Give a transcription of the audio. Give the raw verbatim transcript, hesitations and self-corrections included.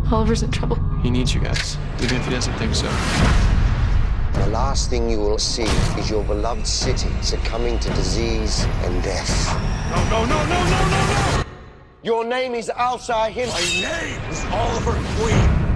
Oliver's in trouble. He needs you guys, even if he doesn't think so. The last thing you will see is your beloved city succumbing to disease and death. No, no, no, no, no, no, no! Your name is Al Shaheen. My name is Oliver Queen.